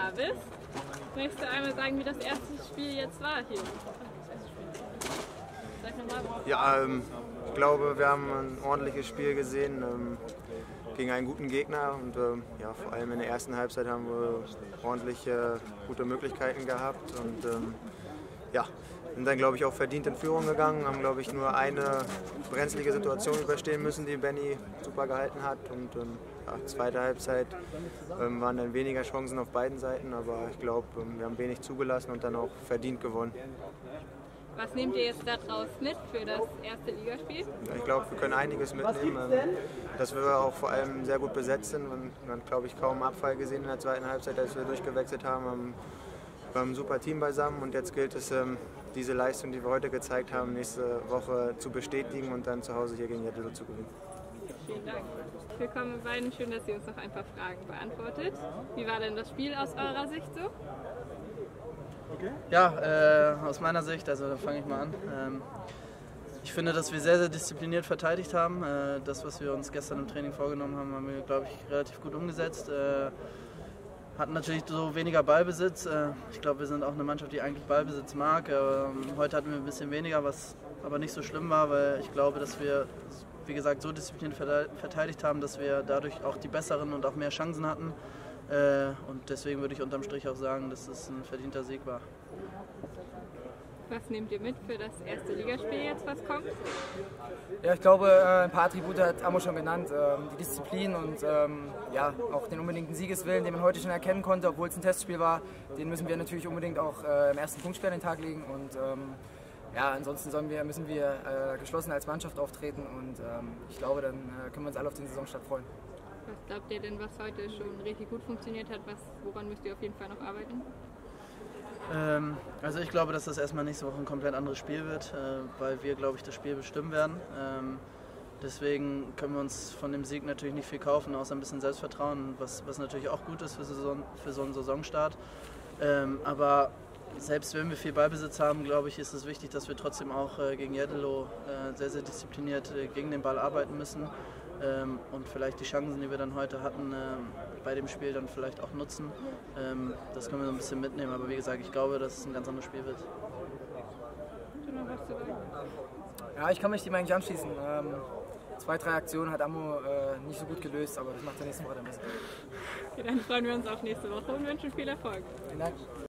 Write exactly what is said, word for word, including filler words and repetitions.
da bist. Möchtest du einmal sagen, wie das erste Spiel jetzt war hier? Sag nochmal. Ja, ähm, ich glaube, wir haben ein ordentliches Spiel gesehen ähm, gegen einen guten Gegner und ähm, ja, vor allem in der ersten Halbzeit haben wir ordentliche, gute Möglichkeiten gehabt und ähm, ja, sind dann, glaube ich, auch verdient in Führung gegangen, haben, glaube ich, nur eine brenzlige Situation überstehen müssen, die Benny super gehalten hat und ähm, ja, zweite Halbzeit ähm, waren dann weniger Chancen auf beiden Seiten, aber ich glaube, ähm, wir haben wenig zugelassen und dann auch verdient gewonnen. Was nehmt ihr jetzt daraus mit für das erste Ligaspiel? Ich glaube, wir können einiges mitnehmen, ähm, dass wir auch vor allem sehr gut besetzt sind. Man hat, glaube ich, kaum Abfall gesehen in der zweiten Halbzeit, als wir durchgewechselt haben. Wir haben ein super Team beisammen und jetzt gilt es, diese Leistung, die wir heute gezeigt haben, nächste Woche zu bestätigen und dann zu Hause hier gegen Jeddelo zu gewinnen. Vielen Dank. Willkommen beiden. Schön, dass ihr uns noch ein paar Fragen beantwortet. Wie war denn das Spiel aus eurer Sicht so? Ja, äh, aus meiner Sicht, also da fange ich mal an. Ähm, ich finde, dass wir sehr, sehr diszipliniert verteidigt haben. Äh, das, was wir uns gestern im Training vorgenommen haben, haben wir, glaube ich, relativ gut umgesetzt. Äh, hatten natürlich so weniger Ballbesitz. Äh, ich glaube, wir sind auch eine Mannschaft, die eigentlich Ballbesitz mag. Äh, heute hatten wir ein bisschen weniger, was aber nicht so schlimm war, weil ich glaube, dass wir, wie gesagt, so diszipliniert verteidigt haben, dass wir dadurch auch die besseren und auch mehr Chancen hatten. Äh, und deswegen würde ich unterm Strich auch sagen, dass es ein verdienter Sieg war. Was nehmt ihr mit für das erste Ligaspiel jetzt, was kommt? Ja, ich glaube, äh, ein paar Attribute hat Amo schon genannt. Ähm, die Disziplin und ähm, ja, auch den unbedingten Siegeswillen, den man heute schon erkennen konnte, obwohl es ein Testspiel war. Den müssen wir natürlich unbedingt auch äh, im ersten Punktspiel an den Tag legen. Und ähm, ja, ansonsten sollen wir, müssen wir äh, geschlossen als Mannschaft auftreten. Und ähm, ich glaube, dann äh, können wir uns alle auf den Saisonstart freuen. Was glaubt ihr denn, was heute schon richtig gut funktioniert hat? Was, woran müsst ihr auf jeden Fall noch arbeiten? Ähm, also ich glaube, dass das erstmal nächste Woche ein komplett anderes Spiel wird, äh, weil wir, glaube ich, das Spiel bestimmen werden. Ähm, deswegen können wir uns von dem Sieg natürlich nicht viel kaufen, außer ein bisschen Selbstvertrauen, was, was natürlich auch gut ist für, Saison, für so einen Saisonstart. Ähm, aber selbst wenn wir viel Ballbesitz haben, glaube ich, ist es wichtig, dass wir trotzdem auch äh, gegen Jeddelo äh, sehr, sehr diszipliniert äh, gegen den Ball arbeiten müssen. Ähm, und vielleicht die Chancen, die wir dann heute hatten, ähm, bei dem Spiel dann vielleicht auch nutzen. Ähm, das können wir so ein bisschen mitnehmen, aber wie gesagt, ich glaube, dass es ein ganz anderes Spiel wird. Ja, ich kann mich dem eigentlich anschließen. Ähm, zwei, drei Aktionen hat Amo äh, nicht so gut gelöst, aber das macht der nächste Woche dann besser. Okay, dann freuen wir uns auf nächste Woche und wünschen viel Erfolg. Vielen Dank.